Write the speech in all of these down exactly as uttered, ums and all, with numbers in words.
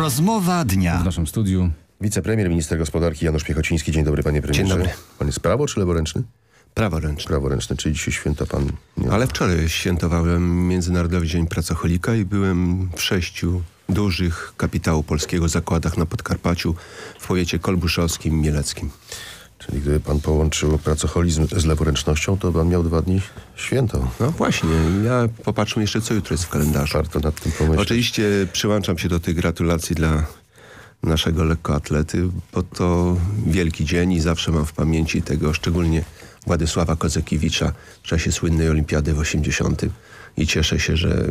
Rozmowa dnia. W naszym studiu wicepremier, minister gospodarki Janusz Piechociński. Dzień dobry, panie premierze. Dzień dobry. Pan jest prawo czy leworęczny? Praworęczny. Praworęczny, czyli dzisiaj święta pan... Nie... Ale wczoraj świętowałem Międzynarodowy Dzień Pracocholika i byłem w sześciu dużych kapitału polskiego zakładach na Podkarpaciu, w powiecie kolbuszowskim, mieleckim. Czyli gdyby pan połączył pracocholizm z leworęcznością, to pan miał dwa dni święto. No właśnie, ja popatrzmy jeszcze, co jutro jest w kalendarzu. Warto nad tym pomyśleć. Oczywiście przyłączam się do tych gratulacji dla naszego lekkoatlety, bo to wielki dzień i zawsze mam w pamięci tego, szczególnie Władysława Kozakiewicza w czasie słynnej olimpiady w osiemdziesiątym. I cieszę się, że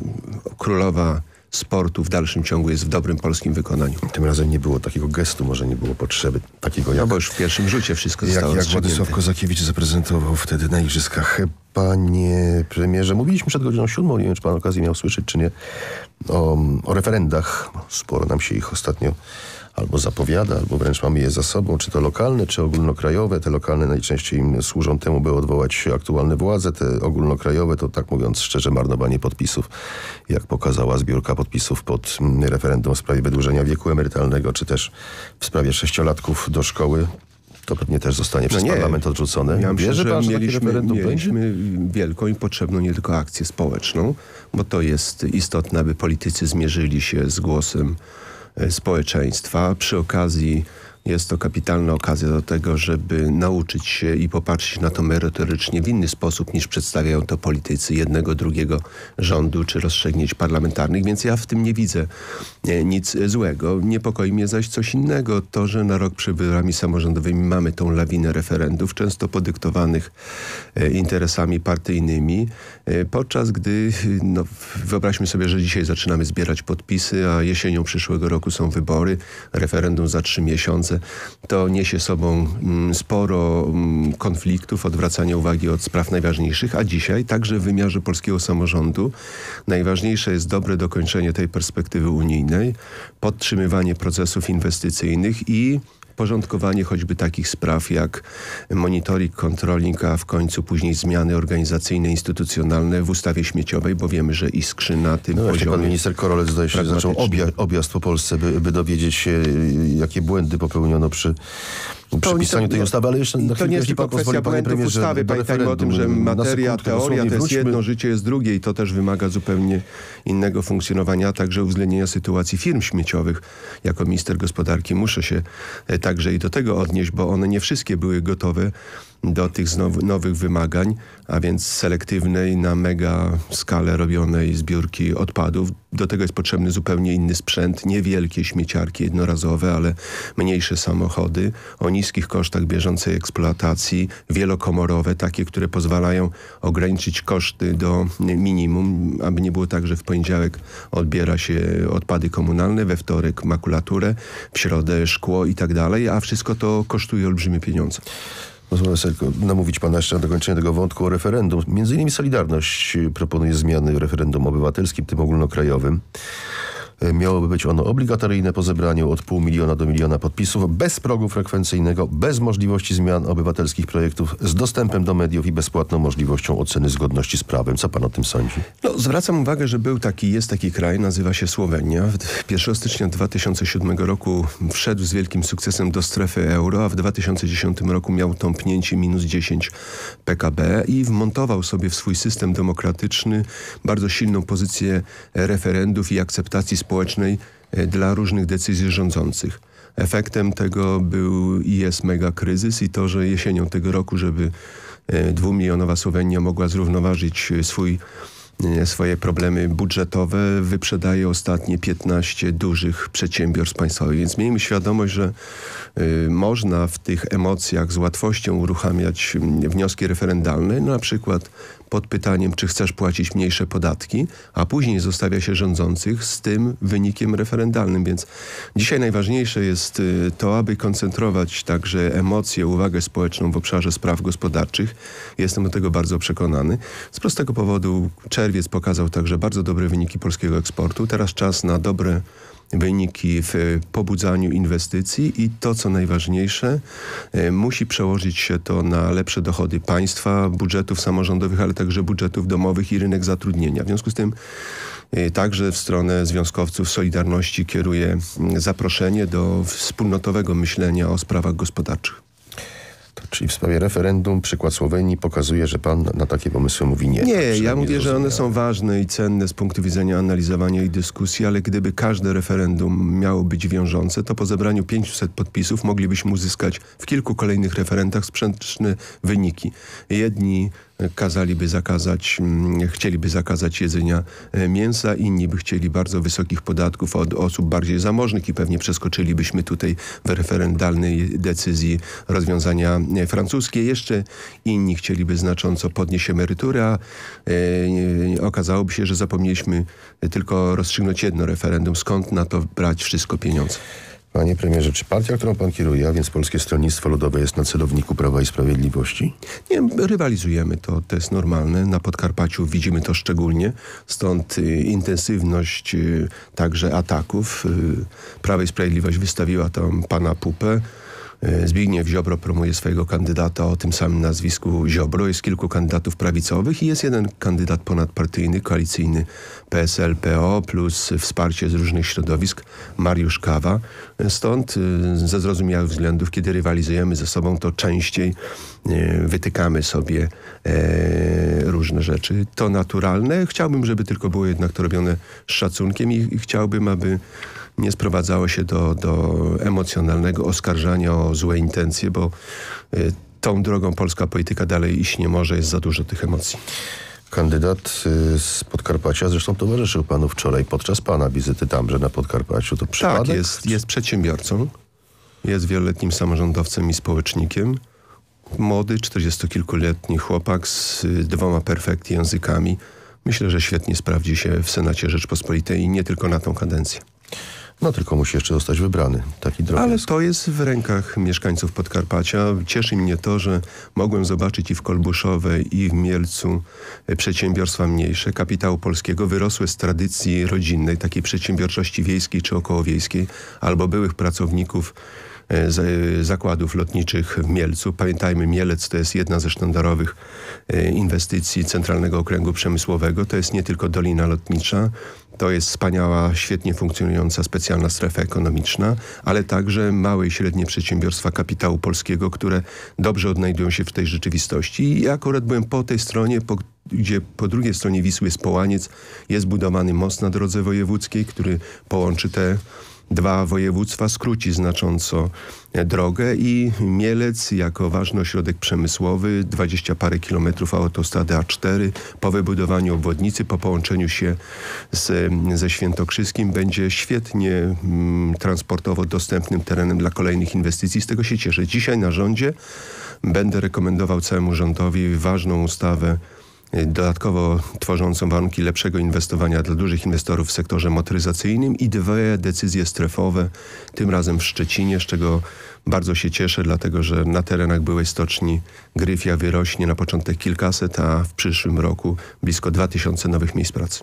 królowa sportu w dalszym ciągu jest w dobrym polskim wykonaniu. Tym razem nie było takiego gestu, może nie było potrzeby takiego jak... No bo już w pierwszym rzucie wszystko jak, zostało jak Władysław Kozakiewicz zaprezentował wtedy na igrzyskach. Panie premierze, mówiliśmy przed godziną siódmą, nie wiem, czy pan okazję miał słyszeć, czy nie, o, o referendach. Sporo nam się ich ostatnio albo zapowiada, albo wręcz mamy je za sobą, czy to lokalne, czy ogólnokrajowe. Te lokalne najczęściej służą temu, by odwołać aktualne władze. Te ogólnokrajowe to, tak mówiąc szczerze, marnowanie podpisów, jak pokazała zbiórka podpisów pod referendum w sprawie wydłużenia wieku emerytalnego, czy też w sprawie sześciolatków do szkoły. To pewnie też zostanie przez no nie, parlament odrzucone. Ja myślę, Wierzy że pan, że mieliśmy, mieliśmy będzie? wielką i potrzebną nie tylko akcję społeczną, bo to jest istotne, aby politycy zmierzyli się z głosem społeczeństwa. Przy okazji jest to kapitalna okazja do tego, żeby nauczyć się i popatrzeć na to merytorycznie w inny sposób niż przedstawiają to politycy jednego, drugiego rządu czy rozstrzygnięć parlamentarnych, więc ja w tym nie widzę nic złego. Niepokoi mnie zaś coś innego, to, że na rok przed wyborami samorządowymi mamy tą lawinę referendów, często podyktowanych interesami partyjnymi, podczas gdy, no, wyobraźmy sobie, że dzisiaj zaczynamy zbierać podpisy, a jesienią przyszłego roku są wybory, referendum za trzy miesiące. To niesie sobą mm, sporo mm, konfliktów, odwracania uwagi od spraw najważniejszych, a dzisiaj także w wymiarze polskiego samorządu najważniejsze jest dobre dokończenie tej perspektywy unijnej, podtrzymywanie procesów inwestycyjnych i porządkowanie choćby takich spraw jak monitoring, controlling, a w końcu później zmiany organizacyjne, instytucjonalne w ustawie śmieciowej, bo wiemy, że iskrzy na tym no poziomie. Właśnie pan minister Korolec zdaje się zaczął obja objazd po Polsce, by, by dowiedzieć się, jakie błędy popełniono przy przy pisaniu tej ustawy, ale jeszcze na chwilę, to nie jest jeśli pan tylko pozwoli, kwestia panie błędów premierze, ustawy. Pamiętajmy o tym, że materia, teoria to jest jedno, życie jest drugie i to też wymaga zupełnie innego funkcjonowania, a także uwzględnienia sytuacji firm śmieciowych. Jako minister gospodarki muszę się także i do tego odnieść, bo one nie wszystkie były gotowe do tych znowu, nowych wymagań, a więc selektywnej, na mega skalę robionej zbiórki odpadów. Do tego jest potrzebny zupełnie inny sprzęt, niewielkie śmieciarki jednorazowe, ale mniejsze samochody, o niskich kosztach bieżącej eksploatacji, wielokomorowe, takie, które pozwalają ograniczyć koszty do minimum, aby nie było tak, że w poniedziałek odbiera się odpady komunalne, we wtorek makulaturę, w środę szkło i tak dalej, a wszystko to kosztuje olbrzymie pieniądze. Pozwolę sobie tylko namówić pana jeszcze na dokończenie tego wątku o referendum. Między innymi Solidarność proponuje zmiany w referendum obywatelskim, tym ogólnokrajowym. Miałoby być ono obligatoryjne po zebraniu od pół miliona do miliona podpisów, bez progu frekwencyjnego, bez możliwości zmian obywatelskich projektów, z dostępem do mediów i bezpłatną możliwością oceny zgodności z prawem. Co pan o tym sądzi? No, zwracam uwagę, że był taki, jest taki kraj, nazywa się Słowenia. pierwszego stycznia dwa tysiące siódmego roku wszedł z wielkim sukcesem do strefy euro, a w dwa tysiące dziesiątym roku miał tąpnięcie minus dziesięć P K B i wmontował sobie w swój system demokratyczny bardzo silną pozycję referendów i akceptacji społecznej dla różnych decyzji rządzących. Efektem tego był i jest mega kryzys i to, że jesienią tego roku, żeby dwumilionowa Słowenia mogła zrównoważyć swój, swoje problemy budżetowe, wyprzedaje ostatnie piętnaście dużych przedsiębiorstw państwowych. Więc miejmy świadomość, że y, można w tych emocjach z łatwością uruchamiać wnioski referendalne, no na przykład pod pytaniem, czy chcesz płacić mniejsze podatki, a później zostawia się rządzących z tym wynikiem referendalnym. Więc dzisiaj najważniejsze jest to, aby koncentrować także emocje, uwagę społeczną w obszarze spraw gospodarczych. Jestem do tego bardzo przekonany. Z prostego powodu czerwiec pokazał także bardzo dobre wyniki polskiego eksportu. Teraz czas na dobre wyniki w pobudzaniu inwestycji i to, co najważniejsze, musi przełożyć się to na lepsze dochody państwa, budżetów samorządowych, ale także budżetów domowych i rynek zatrudnienia. W związku z tym także w stronę związkowców Solidarności kieruję zaproszenie do wspólnotowego myślenia o sprawach gospodarczych. To, czyli w sprawie referendum przykład Słowenii pokazuje, że pan na takie pomysły mówi nie. Nie, tak, ja mówię, że one zrozumiałem. są ważne i cenne z punktu widzenia analizowania i dyskusji, ale gdyby każde referendum miało być wiążące, to po zebraniu pięciuset podpisów moglibyśmy uzyskać w kilku kolejnych referendach sprzeczne wyniki. Jedni kazaliby zakazać, chcieliby zakazać jedzenia mięsa, inni by chcieli bardzo wysokich podatków od osób bardziej zamożnych i pewnie przeskoczylibyśmy tutaj w referendalnej decyzji rozwiązania francuskie. Jeszcze inni chcieliby znacząco podnieść emeryturę, a e, okazałoby się, że zapomnieliśmy tylko rozstrzygnąć jedno referendum. Skąd na to brać wszystko pieniądze? Panie premierze, czy partia, którą pan kieruje, a więc Polskie Stronnictwo Ludowe, jest na celowniku Prawa i Sprawiedliwości? Nie, rywalizujemy, to, to jest normalne. Na Podkarpaciu widzimy to szczególnie. Stąd y, intensywność y, także ataków. Y, Prawo i Sprawiedliwość wystawiła tam pana Pupę. Zbigniew Ziobro promuje swojego kandydata o tym samym nazwisku Ziobro. Jest kilku kandydatów prawicowych i jest jeden kandydat ponadpartyjny, koalicyjny P S L P O plus wsparcie z różnych środowisk, Mariusz Kawa. Stąd ze zrozumiałych względów, kiedy rywalizujemy ze sobą, to częściej wytykamy sobie różne rzeczy. To naturalne. Chciałbym, żeby tylko było jednak to robione z szacunkiem i chciałbym, aby nie sprowadzało się do, do emocjonalnego oskarżania o złe intencje, bo y, tą drogą polska polityka dalej iść nie może, jest za dużo tych emocji. Kandydat y, z Podkarpacia zresztą towarzyszył panu wczoraj podczas pana wizyty tamże na Podkarpaciu. To przypadek? Tak, jest, jest przedsiębiorcą, jest wieloletnim samorządowcem i społecznikiem. Młody, czterdziestokilkuletni chłopak z y, dwoma perfekty językami. Myślę, że świetnie sprawdzi się w Senacie Rzeczpospolitej i nie tylko na tą kadencję. No tylko musi jeszcze zostać wybrany. Taki drobiazg. Ale to jest w rękach mieszkańców Podkarpacia. Cieszy mnie to, że mogłem zobaczyć i w Kolbuszowej, i w Mielcu przedsiębiorstwa mniejsze, kapitału polskiego, wyrosłe z tradycji rodzinnej, takiej przedsiębiorczości wiejskiej czy okołowiejskiej, albo byłych pracowników z zakładów lotniczych w Mielcu. Pamiętajmy, Mielec to jest jedna ze sztandarowych inwestycji Centralnego Okręgu Przemysłowego. To jest nie tylko Dolina Lotnicza, to jest wspaniała, świetnie funkcjonująca specjalna strefa ekonomiczna, ale także małe i średnie przedsiębiorstwa kapitału polskiego, które dobrze odnajdują się w tej rzeczywistości. I ja akurat byłem po tej stronie, po, gdzie po drugiej stronie Wisły jest Połaniec, jest budowany most na drodze wojewódzkiej, który połączy te dwa województwa, skróci znacząco drogę i Mielec jako ważny ośrodek przemysłowy, dwadzieścia parę kilometrów autostrady A cztery, po wybudowaniu obwodnicy, po połączeniu się z, ze Świętokrzyskim będzie świetnie mm, transportowo dostępnym terenem dla kolejnych inwestycji. Z tego się cieszę. Dzisiaj na rządzie będę rekomendował całemu rządowi ważną ustawę dodatkowo tworzącą warunki lepszego inwestowania dla dużych inwestorów w sektorze motoryzacyjnym i dwie decyzje strefowe, tym razem w Szczecinie, z czego bardzo się cieszę, dlatego że na terenach byłej stoczni Gryfia wyrośnie na początek kilkaset, a w przyszłym roku blisko dwa tysiące nowych miejsc pracy.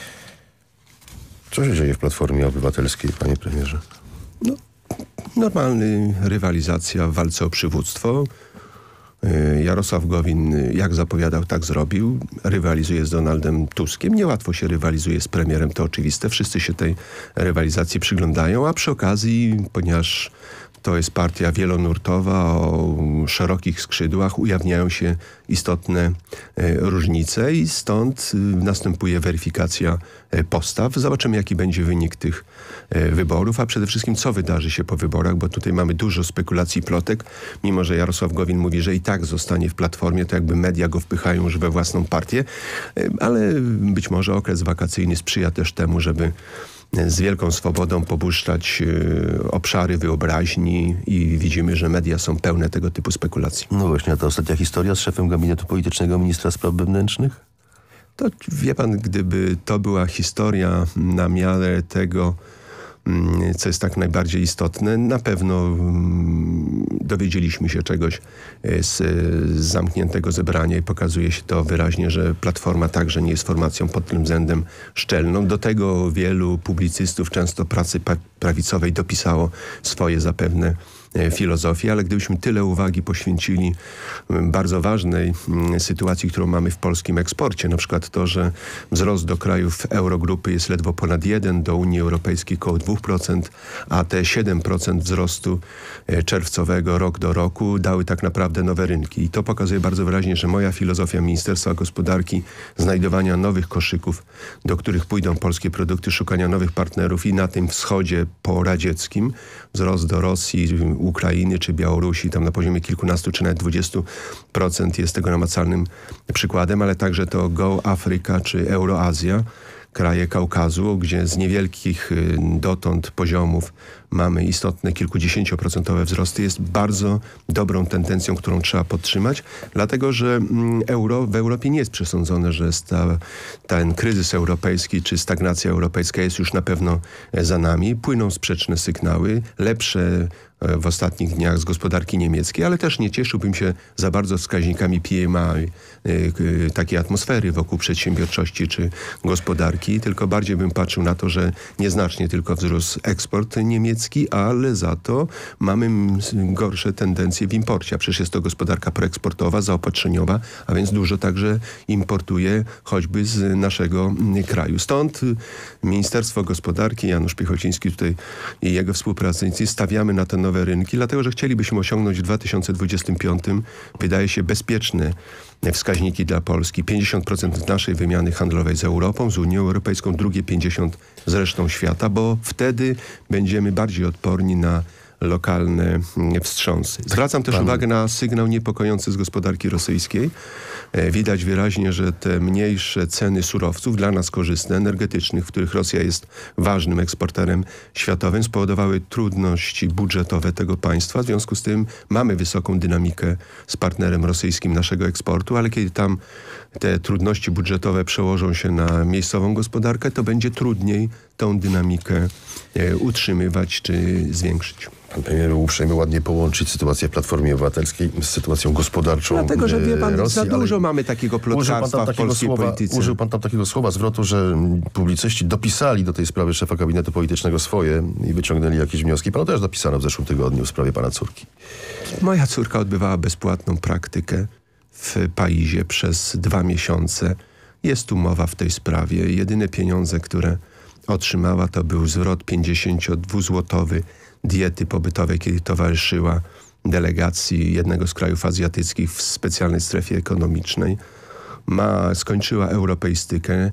Co się dzieje w Platformie Obywatelskiej, panie premierze? No, normalny rywalizacja w walce o przywództwo. Jarosław Gowin, jak zapowiadał, tak zrobił. Rywalizuje z Donaldem Tuskiem. Niełatwo się rywalizuje z premierem, to oczywiste. Wszyscy się tej rywalizacji przyglądają, a przy okazji, ponieważ to jest partia wielonurtowa o szerokich skrzydłach, ujawniają się istotne e, różnice i stąd e, następuje weryfikacja e, postaw. Zobaczymy, jaki będzie wynik tych e, wyborów, a przede wszystkim, co wydarzy się po wyborach, bo tutaj mamy dużo spekulacji, plotek. Mimo że Jarosław Gowin mówi, że i tak zostanie w Platformie, to jakby media go wpychają już we własną partię, e, ale być może okres wakacyjny sprzyja też temu, żeby z wielką swobodą popuszczać y, obszary wyobraźni i widzimy, że media są pełne tego typu spekulacji. No właśnie, a ta ostatnia historia z szefem gabinetu politycznego ministra spraw wewnętrznych? To wie pan, gdyby to była historia na miarę tego, co jest tak najbardziej istotne. Na pewno dowiedzieliśmy się czegoś z, z zamkniętego zebrania i pokazuje się to wyraźnie, że Platforma także nie jest formacją pod tym względem szczelną. Do tego wielu publicystów, często pracy prawicowej, dopisało swoje zapewne filozofii, ale gdybyśmy tyle uwagi poświęcili bardzo ważnej sytuacji, którą mamy w polskim eksporcie, na przykład to, że wzrost do krajów Eurogrupy jest ledwo ponad jeden, do Unii Europejskiej około dwa procent, a te siedem procent wzrostu czerwcowego rok do roku dały tak naprawdę nowe rynki. I to pokazuje bardzo wyraźnie, że moja filozofia Ministerstwa Gospodarki, znajdowania nowych koszyków, do których pójdą polskie produkty, szukania nowych partnerów i na tym wschodzie poradzieckim, wzrost do Rosji, Ukrainy czy Białorusi, tam na poziomie kilkunastu czy nawet dwudziestu procent jest tego namacalnym przykładem, ale także to Go Afryka czy Euroazja, kraje Kaukazu, gdzie z niewielkich dotąd poziomów mamy istotne kilkudziesięcioprocentowe wzrosty, jest bardzo dobrą tendencją, którą trzeba podtrzymać, dlatego że euro w Europie nie jest przesądzone, że ta, ten kryzys europejski czy stagnacja europejska jest już na pewno za nami. Płyną sprzeczne sygnały, lepsze w ostatnich dniach z gospodarki niemieckiej, ale też nie cieszyłbym się za bardzo wskaźnikami P M I, takiej atmosfery wokół przedsiębiorczości czy gospodarki, tylko bardziej bym patrzył na to, że nieznacznie tylko wzrósł eksport niemiecki, ale za to mamy gorsze tendencje w imporcie, a przecież jest to gospodarka proeksportowa, zaopatrzeniowa, a więc dużo także importuje choćby z naszego kraju. Stąd Ministerstwo Gospodarki, Janusz Piechociński tutaj i jego współpracownicy stawiamy na te nowe rynki, dlatego że chcielibyśmy osiągnąć w dwa tysiące dwudziestym piątym, wydaje się, bezpieczne wskaźniki dla Polski. pięćdziesiąt procent naszej wymiany handlowej z Europą, z Unią Europejską, drugie pięćdziesiąt procent z resztą świata, bo wtedy będziemy bardziej odporni na lokalne wstrząsy. Zwracam też Pan... uwagę na sygnał niepokojący z gospodarki rosyjskiej. Widać wyraźnie, że te mniejsze ceny surowców, dla nas korzystne, energetycznych, w których Rosja jest ważnym eksporterem światowym, spowodowały trudności budżetowe tego państwa. W związku z tym mamy wysoką dynamikę z partnerem rosyjskim naszego eksportu, ale kiedy tam te trudności budżetowe przełożą się na miejscową gospodarkę, to będzie trudniej tą dynamikę e, utrzymywać czy zwiększyć. Pan premier był uprzejmy ładnie połączyć sytuację Platformy Obywatelskiej z sytuacją gospodarczą Dlatego, że wie pan, Rosji, za dużo mamy takiego plotkarstwa w polskiej słowa, polityce. Użył pan tam takiego słowa zwrotu, że publicyści dopisali do tej sprawy szefa gabinetu politycznego swoje i wyciągnęli jakieś wnioski. Panu też dopisano w zeszłym tygodniu w sprawie pana córki. Moja córka odbywała bezpłatną praktykę w Paizie przez dwa miesiące. Jest umowa w tej sprawie. Jedyne pieniądze, które otrzymała, to był zwrot pięćdziesięciodwuzłotowy diety pobytowej, kiedy towarzyszyła delegacji jednego z krajów azjatyckich w specjalnej strefie ekonomicznej. Ma, skończyła europeistykę,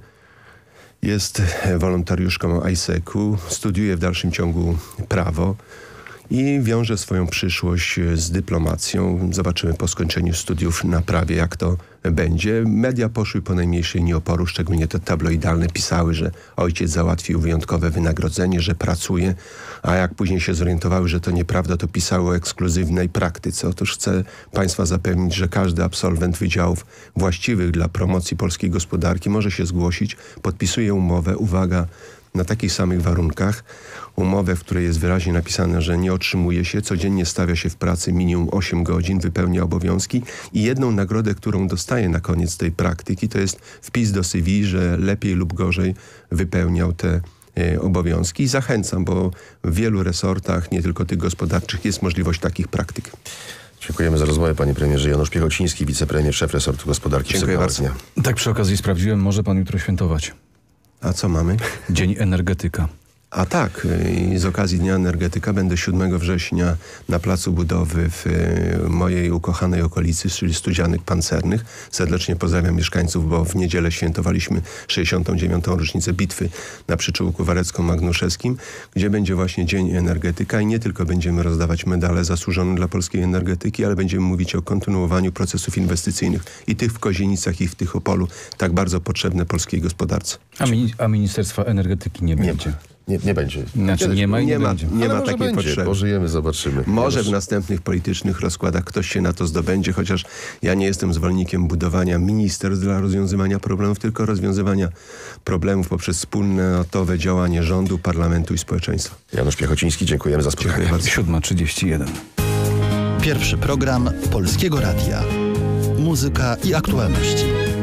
jest wolontariuszką I S E C-u, studiuje w dalszym ciągu prawo i wiąże swoją przyszłość z dyplomacją. Zobaczymy po skończeniu studiów na prawie, jak to będzie. Media poszły po najmniejszej linii oporu, szczególnie te tabloidalne, pisały, że ojciec załatwił wyjątkowe wynagrodzenie, że pracuje, a jak później się zorientowały, że to nieprawda, to pisały o ekskluzywnej praktyce. Otóż chcę państwa zapewnić, że każdy absolwent wydziałów właściwych dla promocji polskiej gospodarki może się zgłosić, podpisuje umowę, uwaga, na takich samych warunkach, umowę, w której jest wyraźnie napisane, że nie otrzymuje się, codziennie stawia się w pracy minimum osiem godzin, wypełnia obowiązki i jedną nagrodę, którą dostaje na koniec tej praktyki, to jest wpis do C V, że lepiej lub gorzej wypełniał te e, obowiązki. I zachęcam, bo w wielu resortach, nie tylko tych gospodarczych, jest możliwość takich praktyk. Dziękujemy za rozmowę, panie premierze. Janusz Piechociński, wicepremier, szef resortu gospodarki. Dziękuję bardzo. Tak przy okazji sprawdziłem, może pan jutro świętować. A co mamy? Dzień energetyka. A tak, i z okazji Dnia Energetyka będę siódmego września na placu budowy w mojej ukochanej okolicy, czyli Studzianych Pancernych. Serdecznie pozdrawiam mieszkańców, bo w niedzielę świętowaliśmy sześćdziesiątą dziewiątą rocznicę bitwy na przyczółku warecko-magnuszewskim, gdzie będzie właśnie Dzień Energetyka i nie tylko będziemy rozdawać medale zasłużone dla polskiej energetyki, ale będziemy mówić o kontynuowaniu procesów inwestycyjnych i tych w Kozienicach, i w tych Opolu, tak bardzo potrzebne polskiej gospodarce. A, mini- a Ministerstwa Energetyki nie będzie? Nie. nie, nie będzie. Znaczy nie ma i nie, nie ma, będzie. nie Ale ma może takiej będzie. potrzeby. Pożyjemy, zobaczymy. Może Janusz. w następnych politycznych rozkładach ktoś się na to zdobędzie, chociaż ja nie jestem zwolennikiem budowania ministerstw dla rozwiązywania problemów, tylko rozwiązywania problemów poprzez wspólnotowe działanie rządu, parlamentu i społeczeństwa. Janusz Piechociński, dziękujemy za spotkanie. Dziękuję bardzo. siódma trzydzieści jeden. Pierwszy program Polskiego Radia. Muzyka i aktualności.